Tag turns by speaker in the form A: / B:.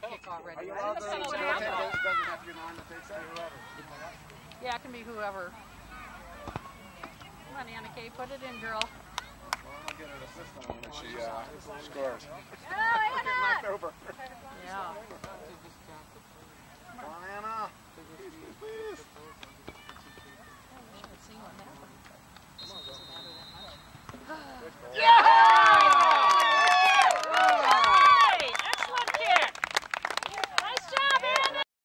A: kick already.
B: Are you
A: Right?
B: allowed to
A: Doesn't
B: doesn't
A: happen.
B: have to be an arm that takes that?
A: Yeah, it can be whoever. Come on, Anna Kay, put it in, girl.
B: Well, I'll get an assist on when she scores.
A: Oh, Anna!
B: Knocked over.
A: Yeah.
B: Come on, Anna. Please.
A: We should have seen what happened. Doesn't matter that much.
B: Yeah!